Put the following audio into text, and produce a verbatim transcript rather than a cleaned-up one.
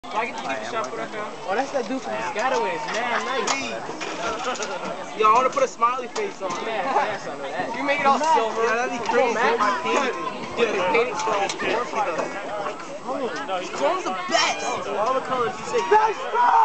I get to keep a shot put up now. Oh, that's that dude from Piscataway. It's mad nice. Yo, I want to put a smiley face on. Man, that's some of that. You make it all silver. Yeah, that'd be crazy. My paint. Dude, the paint is so four five. Storm's the best. All the colors you say. Best.